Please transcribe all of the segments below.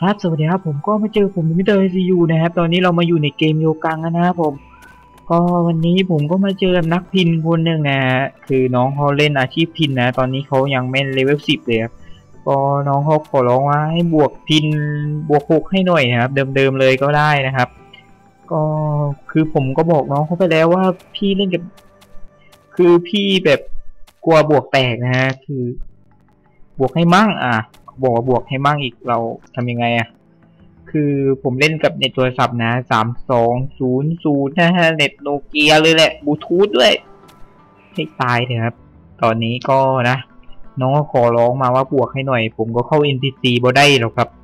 ครับสวัสดีครับผมก็มาเจอผมมิสเตอร์ไอซียูนะครับตอนนี้เรามาอยู่ในเกมโยกังนะครับผมก็วันนี้ผมก็มาเจอนักพินคนหนึ่งนะฮะคือน้องเขาเล่นอาชีพพินนะตอนนี้เขายังไม่เลเวล10เลยครับก็น้องเขาขอร้องว่าให้บวกพินบวก6ให้หน่อยนะครับเดิมๆเลยก็ได้นะครับก็คือผมก็บอกน้องเขาไปแล้วว่าพี่เล่นกับคือพี่แบบกลัวบวกแตกนะฮะคือบวกให้มั่งบอกว่าบวกให้มั่งอีกเราทำยังไงคือผมเล่นกับเน็ตโทรศัพท์นะ3200นะฮะเน็ตโนเกียเลยแหละบลูทูธด้วยให้ตายเถอะครับตอนนี้ก็นะน้องก็ขอร้องมาว่าบวกให้หน่อยผมก็เข้า NPC บ่ได้หรอกครับ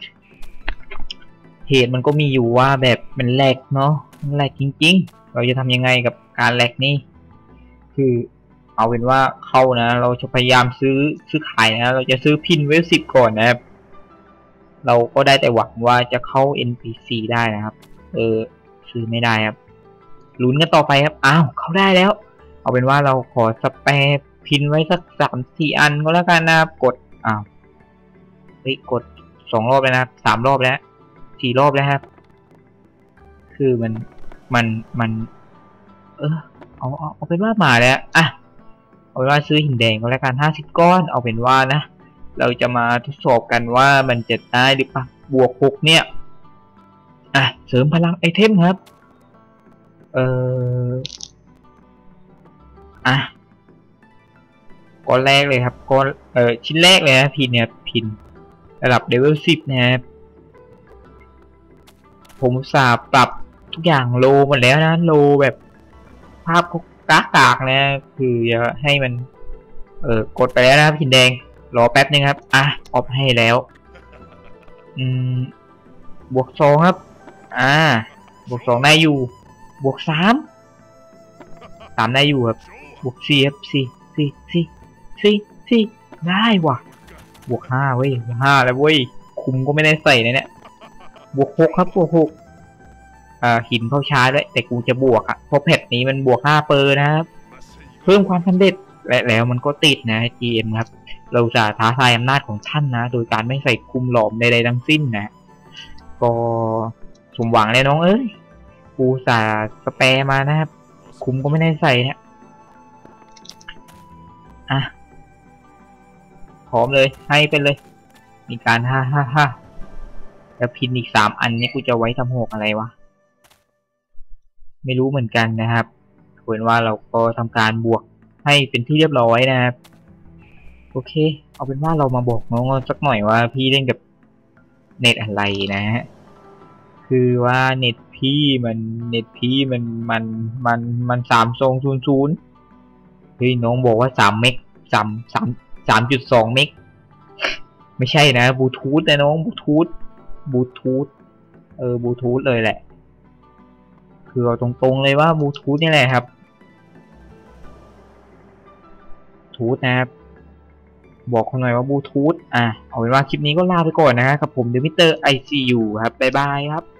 เหตุมันก็มีอยู่ว่าแบบมันแลกเนาะมันแลกจริงๆเราจะทำยังไงกับการแลกนี่คือเอาเป็นว่าเข้านะเราจะพยายามซื้อขายนะเราจะซื้อพินเวล10ก่อนนะครับเราก็ได้แต่หวังว่าจะเข้า NPC ได้นะครับซื้อไม่ได้ครับลุ้นกันต่อไปครับอ้าวเข้าได้แล้วเอาเป็นว่าเราขอสแปร์พินไว้สัก3-4 อันก็แล้วกันนะครับกดกด2 รอบแล้วนะครับ3 รอบแล้ว4 รอบแล้วครับคือมันเอาเป็นว่ามาแล้วเอาเป็นว่าซื้อหินแดงก็แล้วกัน50 ก้อนเอาเป็นว่านะเราจะมาทดสอบกันว่ามันจะได้หรือเปล่าบวก6เนี่ยเสริมพลังไอเทมครับก้อนแรกเลยครับก้อนชิ้นแรกเลยนะพินเนี่ยพินระดับเลเวล10นะครับผมปรับทุกอย่างโลหมดแล้วนะโลแบบภาพกากนะคือจะให้มันกดไปแล้วนะพินแดงรอแป๊บนึงครับออฟให้แล้วบวก2ครับบวก2ได้อยู่บวก3ได้อยู่ครับบวก4ครับ4ได้ว่ะบวก5เว้ยบวก5แล้วเว้ยคุมก็ไม่ได้ใส่เนี่ยบวก6ครับบวก6หินเข้าช้าด้วยแต่กูจะบวกเพราะแพทนี้มันบวก5 เปอร์นะครับเพิ่มความสำเร็จแล้วมันก็ติดนะ GM ครับเราจะท้าทายอำนาจของท่านนะโดยการไม่ใส่คุมหลอมใดๆทั้งสิ้นนะก็สมหวังเลยน้องเอ้ยกูสแปร์มานะครับคุมก็ไม่ได้ใส่เนี่ยพร้อมเลยให้ไปเลยมีการฮ่าแล้วพินอีก3 อันนี้กูจะไว้ทำหกอะไรวะไม่รู้เหมือนกันนะครับควรว่าเราก็ทำการบวกให้เป็นที่เรียบร้อยนะครับโอเคเอาเป็นว่าเรามาบอกน้องสักหน่อยว่าพี่เล่นกับเน็ตอะไรนะฮะคือว่าเน็ตพี่มัน3000เฮ้ยน้องบอกว่า3 เมก3.2 เมกไม่ใช่นะบลูทูธนะน้องบลูทูธบลูทูธเลยแหละคือเอาตรงๆเลยว่าบลูทูธนี่แหละครับทูธนะครับบอกเขาหน่อยว่าบลูทูธเอาเป็นว่าคลิปนี้ก็ลาไปก่อนนะครับกับผมเดอะมิสเตอร์ไอซียูครับบ๊ายบายครับ